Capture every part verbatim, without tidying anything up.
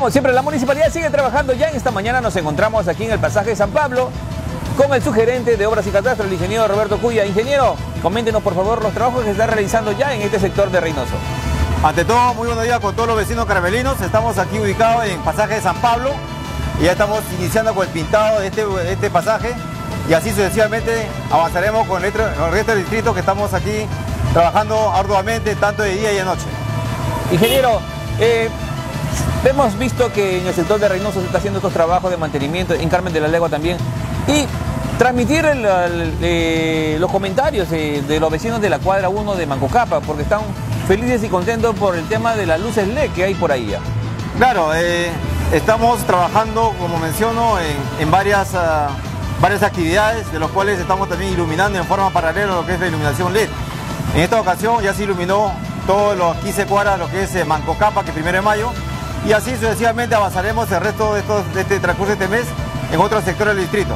Como siempre, la municipalidad sigue trabajando. Ya en esta mañana nos encontramos aquí en el pasaje de San Pablo con el subgerente de Obras y Catastro, el ingeniero Roberto Cuya. Ingeniero, coméntenos por favor los trabajos que se están realizando ya en este sector de Reynoso. Ante todo, muy buenos días con todos los vecinos caramelinos. Estamos aquí ubicados en pasaje de San Pablo y ya estamos iniciando con el pintado de este, de este pasaje y así sucesivamente avanzaremos con el, con el resto del distrito que estamos aquí trabajando arduamente tanto de día y de noche. Ingeniero, eh, hemos visto que en el sector de Reynoso se está haciendo estos trabajos de mantenimiento, en Carmen de la Legua también, y transmitir el, el, eh, los comentarios eh, de los vecinos de la cuadra uno de Mancocapa, porque están felices y contentos por el tema de las luces L E D que hay por ahí ya. Claro, eh, estamos trabajando, como menciono, en, en varias, uh, varias actividades, de las cuales estamos también iluminando en forma paralela lo que es la iluminación L E D. En esta ocasión ya se iluminó todos los quince cuadras, lo que es eh, Mancocapa, que es primero de mayo, y así sucesivamente avanzaremos el resto de, estos, de este transcurso de este mes en otros sectores del distrito.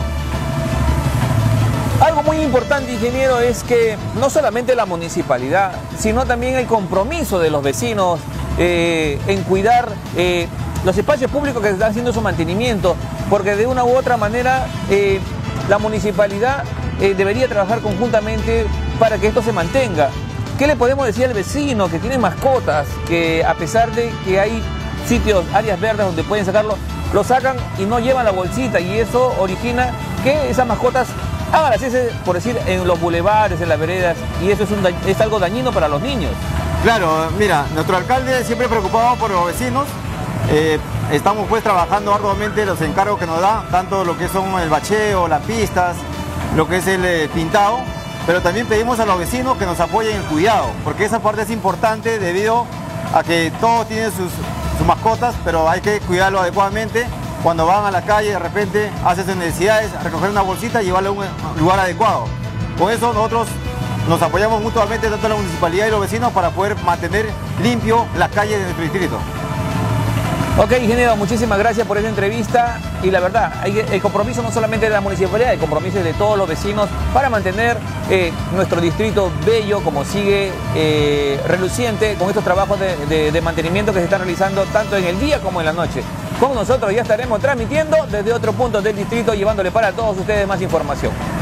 Algo muy importante, ingeniero, es que no solamente la municipalidad, sino también el compromiso de los vecinos eh, en cuidar eh, los espacios públicos que están haciendo su mantenimiento, porque de una u otra manera eh, la municipalidad eh, debería trabajar conjuntamente para que esto se mantenga. ¿Qué le podemos decir al vecino que tiene mascotas, que a pesar de que hay sitios, áreas verdes donde pueden sacarlo, lo sacan y no llevan la bolsita, y eso origina que esas mascotas hagan así, por decir, en los bulevares, en las veredas, y eso es, un, es algo dañino para los niños? Claro, mira, nuestro alcalde siempre preocupado por los vecinos. Eh, estamos pues trabajando arduamente los encargos que nos da, tanto lo que son el bacheo, las pistas, lo que es el eh, pintado, pero también pedimos a los vecinos que nos apoyen en el cuidado, porque esa parte es importante debido a que todos tienen sus, sus mascotas, pero hay que cuidarlo adecuadamente. Cuando van a la calle, de repente hacen sus necesidades, recoger una bolsita y llevarla a un lugar adecuado. Con eso nosotros nos apoyamos mutuamente, tanto la municipalidad y los vecinos, para poder mantener limpio las calles de nuestro distrito. Ok, ingeniero, muchísimas gracias por esta entrevista, y la verdad, hay, el compromiso no solamente de la municipalidad, el compromiso de todos los vecinos para mantener eh, nuestro distrito bello, como sigue eh, reluciente con estos trabajos de, de, de mantenimiento que se están realizando tanto en el día como en la noche. Con nosotros ya estaremos transmitiendo desde otro punto del distrito, llevándole para todos ustedes más información.